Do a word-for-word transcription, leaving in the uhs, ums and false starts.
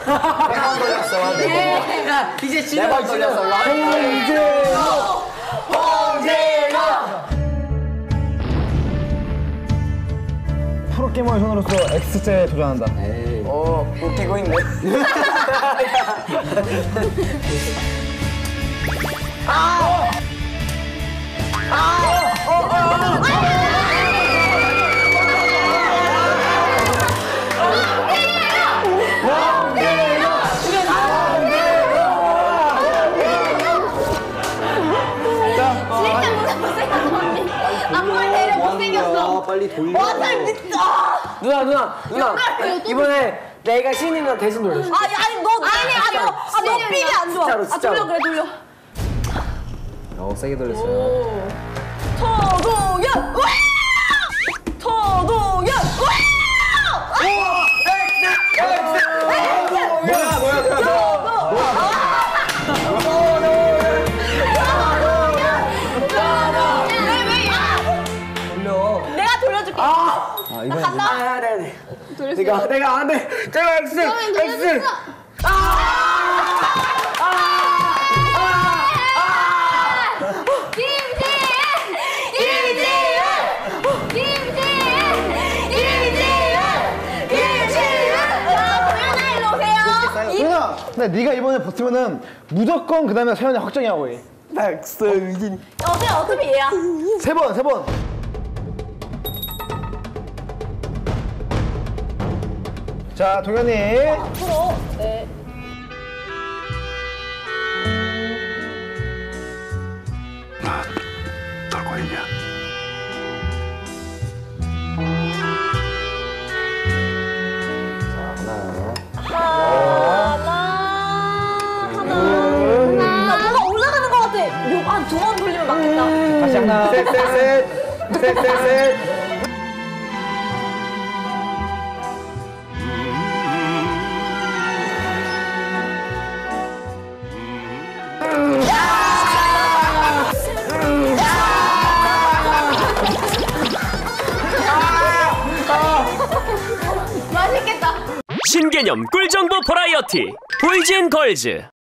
네번 돌렸어. 네 번. 이제 네번 돌렸어. 홍진호. 홍진호. 프로게이머의 손으로서 X자에 도전한다. 어, 웃기고 있네. 아! 아! 어, 어, 어, 빨리 돌려. 와, 잘 믿다. 누나, 누나, 누나. 이번에 내가 신인 누나 대신 돌려줘. 아니, 아니, 너, 아니, 아니, 너, 아, 너 삘이 안 좋아. 진짜로, 아, 진짜로. 돌려, 그래, 돌려. 어, 세게 돌렸어요. 서동현! 와! 서동현! 와! 뭐야, 뭐야, 뭐야. 내가 돌려줄게. 아, 아, 이번에 간다. 아, 네, 네. 내가, 내가 안 돼. 제가 X, X. 누나, 근데 네가 이번에 버티면은 무조건 그 다음에 서현이 확정이야, 거의. 박성진. 어차피, 어차피 얘야. 세 번, 세 번. 자, 동현이. 앞으로. 네. 돌고 있냐? 하나, 하나, 하나. 뭐가 올라가는 것 같아. 한 두 번 돌리면 맞겠다. 다시 하나. 셋, 셋, 셋. 셋, 셋, 셋. 맛있겠다. 신개념 꿀정보 버라이어티 보이즈 앤 걸즈.